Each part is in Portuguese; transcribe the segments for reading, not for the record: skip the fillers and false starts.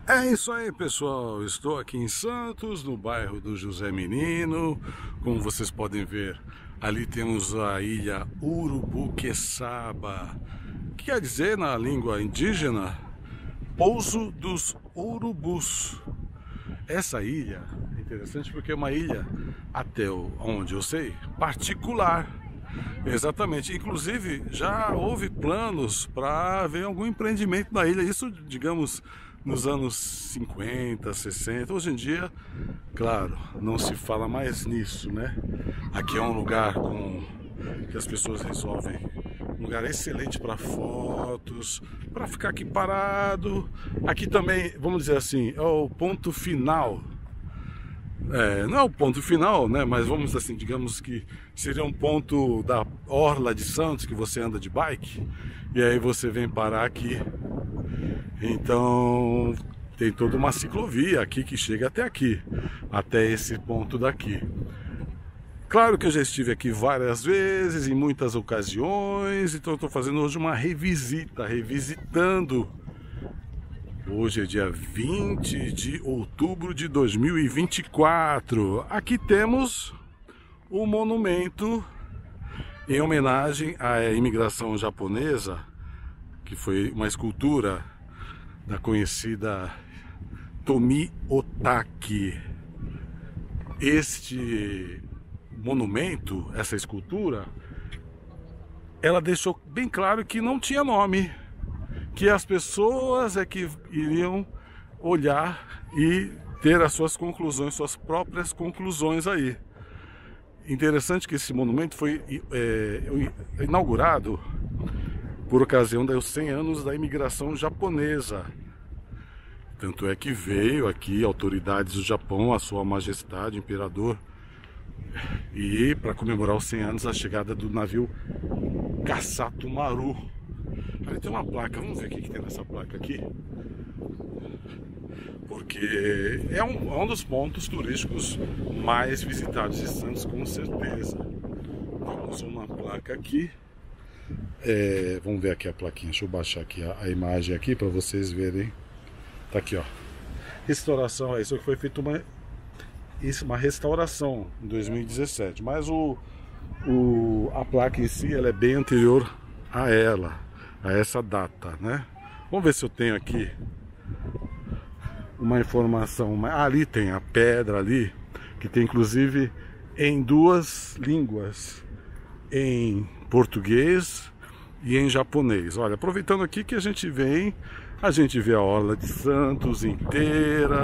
É isso aí, pessoal. Estou aqui em Santos, no bairro do José Menino. Como vocês podem ver, ali temos a ilha Urubuqueçaba, que quer dizer, na língua indígena, pouso dos urubus. Essa ilha é interessante porque é uma ilha, até onde eu sei, particular. Exatamente. Inclusive, já houve planos para ver algum empreendimento na ilha. Isso, digamos, nos anos 50, 60. Hoje em dia, claro, não se fala mais nisso, né? Aqui é um lugar que as pessoas resolvem, um lugar excelente para fotos, para ficar aqui parado. Aqui também, vamos dizer assim, é o ponto final. Não é o ponto final, né? Mas vamos assim, digamos que seria um ponto da orla de Santos, que você anda de bike e aí você vem parar aqui. Então tem toda uma ciclovia aqui que chega até aqui, até esse ponto daqui. Claro que eu já estive aqui várias vezes, em muitas ocasiões, então eu estou fazendo hoje uma revisitando. Hoje é dia 20 de outubro de 2024. Aqui temos o monumento em homenagem à imigração japonesa, que foi uma escultura da conhecida Tomi Otaki. Este monumento, essa escultura, ela deixou bem claro que não tinha nome, que as pessoas é que iriam olhar e ter as suas conclusões, suas próprias conclusões aí. Interessante que esse monumento foi inaugurado por ocasião dos 100 anos da imigração japonesa. Tanto é que veio aqui autoridades do Japão, a sua majestade, o imperador, e para comemorar os 100 anos da chegada do navio Kassato Maru. Ali tem uma placa, vamos ver o que tem nessa placa aqui. Porque é um dos pontos turísticos mais visitados de Santos, com certeza. Temos uma placa aqui. Vamos ver aqui a plaquinha, deixa eu baixar aqui a imagem aqui para vocês verem. Tá aqui, ó. Restauração, isso que foi feito uma restauração em 2017, mas a placa em si ela é bem anterior a essa data, né? Vamos ver se eu tenho aqui uma informação. Ali tem a pedra ali, que tem inclusive em duas línguas, em português e em japonês. Olha, aproveitando aqui que a gente vê a orla de Santos inteira.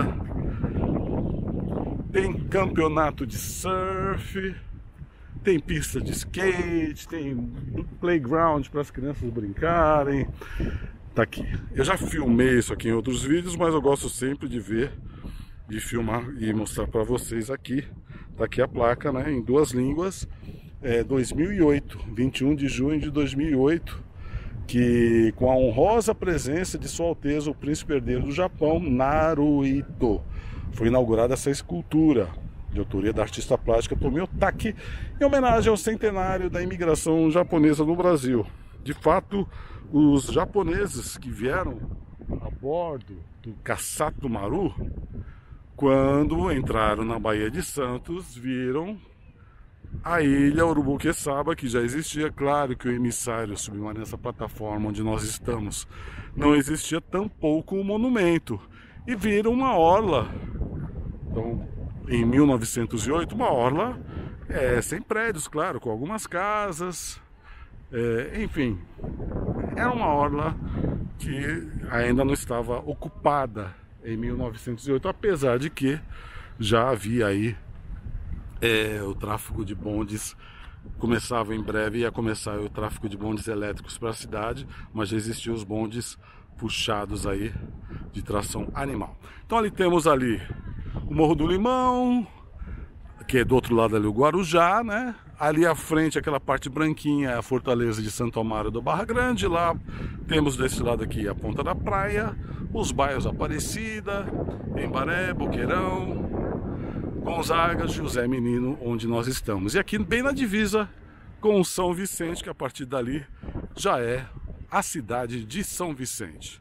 Tem campeonato de surf, tem pista de skate, tem playground para as crianças brincarem. Tá aqui. Eu já filmei isso aqui em outros vídeos, mas eu gosto sempre de filmar e mostrar para vocês aqui. Tá aqui a placa, né, em duas línguas. 2008, 21 de junho de 2008, que com a honrosa presença de Sua Alteza o Príncipe Herdeiro do Japão, Naruhito, foi inaugurada essa escultura de autoria da artista plástica Tomi Otaki, em homenagem ao centenário da imigração japonesa no Brasil. De fato, os japoneses que vieram a bordo do Kassato Maru, quando entraram na Baía de Santos, viram a ilha Urubuqueçaba, que já existia. Claro que o emissário submarino, nessa plataforma onde nós estamos, não existia, tampouco o monumento, e viram uma orla. Então, em 1908, uma orla sem prédios, claro, com algumas casas, enfim, era uma orla que ainda não estava ocupada em 1908, apesar de que já havia aí o tráfego de bondes. Começava em breve, ia começar o tráfego de bondes elétricos para a cidade, mas já existiam os bondes puxados aí de tração animal. Então ali temos ali o Morro do Limão, que é do outro lado ali o Guarujá, né? Ali à frente, aquela parte branquinha, é a Fortaleza de Santo Amaro do Barra Grande. Lá temos desse lado aqui a Ponta da Praia, os bairros Aparecida, Embaré, Boqueirão, Gonzaga, José Menino, onde nós estamos. E aqui bem na divisa com São Vicente, que a partir dali já é a cidade de São Vicente.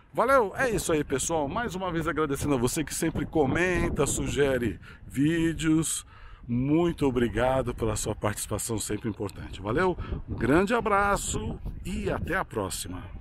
Valeu? É isso aí, pessoal. Mais uma vez agradecendo a você que sempre comenta, sugere vídeos. Muito obrigado pela sua participação sempre importante. Valeu? Um grande abraço e até a próxima.